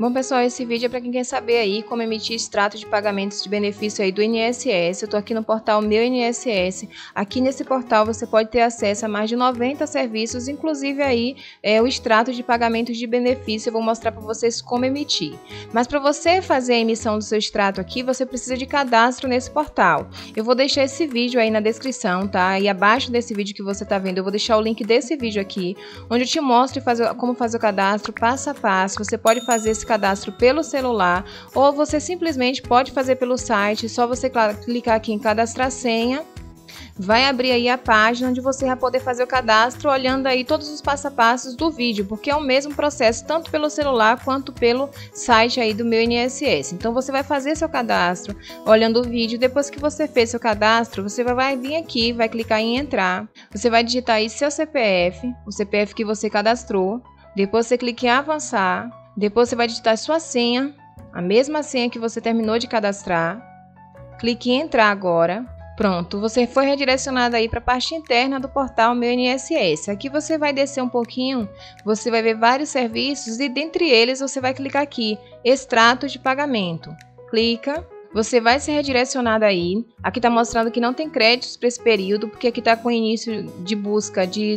Bom, pessoal, esse vídeo é para quem quer saber aí como emitir extrato de pagamentos de benefício aí do INSS. Eu tô aqui no portal Meu INSS. Aqui nesse portal você pode ter acesso a mais de 90 serviços, inclusive aí o extrato de pagamentos de benefício. Eu vou mostrar para vocês como emitir. Mas para você fazer a emissão do seu extrato aqui, você precisa de cadastro nesse portal. Eu vou deixar esse vídeo aí na descrição, tá? E abaixo desse vídeo que você tá vendo, eu vou deixar o link desse vídeo aqui, onde eu te mostro como fazer o cadastro passo a passo. Você pode fazer esse cadastro pelo celular ou você simplesmente pode fazer pelo site. Só você clicar aqui em cadastrar senha, vai abrir aí a página onde você vai poder fazer o cadastro olhando aí todos os passo a passos do vídeo, porque é o mesmo processo tanto pelo celular quanto pelo site aí do Meu INSS. Então você vai fazer seu cadastro olhando o vídeo. Depois que você fez seu cadastro, você vai vir aqui, vai clicar em entrar, você vai digitar aí seu CPF, o CPF que você cadastrou, depois você clica em avançar. Depois você vai digitar sua senha, a mesma senha que você terminou de cadastrar. Clique em entrar agora. Pronto, você foi redirecionado aí para a parte interna do portal Meu INSS. Aqui você vai descer um pouquinho, você vai ver vários serviços e dentre eles você vai clicar aqui, extrato de pagamento. Clica. Você vai ser redirecionado aí. Aqui está mostrando que não tem créditos para esse período, porque aqui está com início de busca de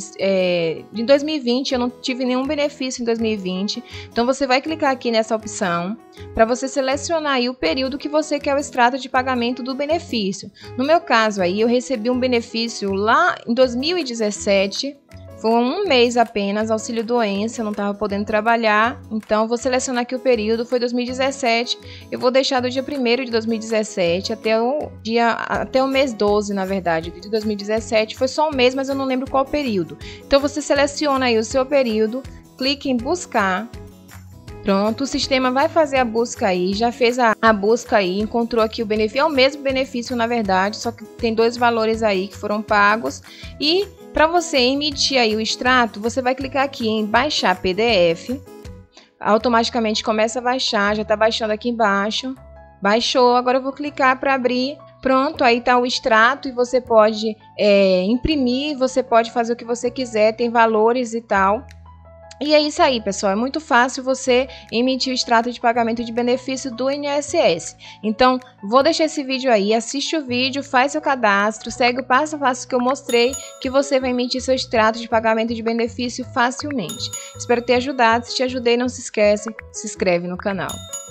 2020. Eu não tive nenhum benefício em 2020. Então você vai clicar aqui nessa opção para você selecionar aí o período que você quer o extrato de pagamento do benefício. No meu caso aí, eu recebi um benefício lá em 2017. Foi um mês apenas, auxílio doença, eu não estava podendo trabalhar, então vou selecionar aqui o período, foi 2017, eu vou deixar do dia 1º de 2017 até o mês 12, na verdade, de 2017, foi só um mês, mas eu não lembro qual período. Então você seleciona aí o seu período, clique em buscar. Pronto, o sistema vai fazer a busca aí, já fez a busca aí, encontrou aqui o benefício, é o mesmo benefício na verdade, só que tem dois valores aí que foram pagos. E para você emitir aí o extrato, você vai clicar aqui em baixar PDF, automaticamente começa a baixar, já está baixando aqui embaixo, baixou, agora eu vou clicar para abrir. Pronto, aí está o extrato e você pode imprimir, você pode fazer o que você quiser, tem valores e tal. E é isso aí, pessoal, é muito fácil você emitir o extrato de pagamento de benefício do INSS. Então, vou deixar esse vídeo aí, assiste o vídeo, faz seu cadastro, segue o passo a passo que eu mostrei, que você vai emitir seu extrato de pagamento de benefício facilmente. Espero ter ajudado, se te ajudei, não se esquece, se inscreve no canal.